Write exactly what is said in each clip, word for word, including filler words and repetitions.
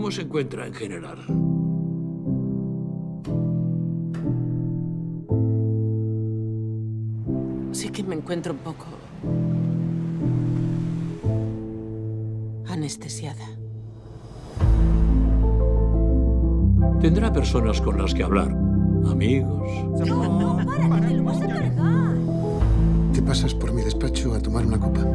¿Cómo se encuentra en general? Sí que me encuentro un poco... anestesiada. Tendrá personas con las que hablar. Amigos. No, para, que te lo vas a cargar. ¿Te pasas por mi despacho a tomar una copa?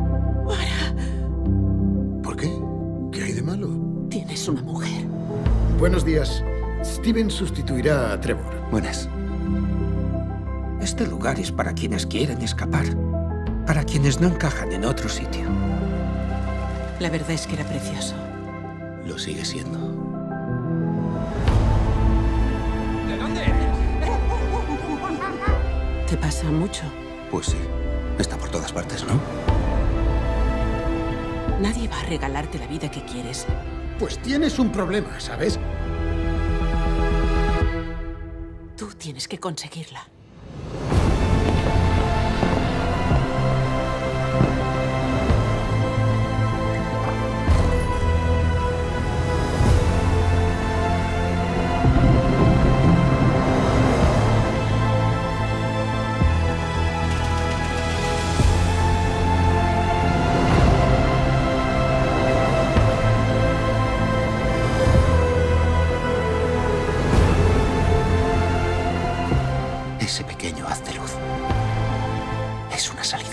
¡Para! ¿Por qué? ¿Qué hay de malo? Tienes una mujer. Buenos días. Steven sustituirá a Trevor. Buenas. Este lugar es para quienes quieren escapar. Para quienes no encajan en otro sitio. La verdad es que era precioso. Lo sigue siendo. ¿De dónde eres? ¿Te pasa mucho? Pues sí. Está por todas partes, ¿no? Nadie va a regalarte la vida que quieres. Pues tienes un problema, ¿sabes? Tú tienes que conseguirla. Ese pequeño haz de luz es una salida.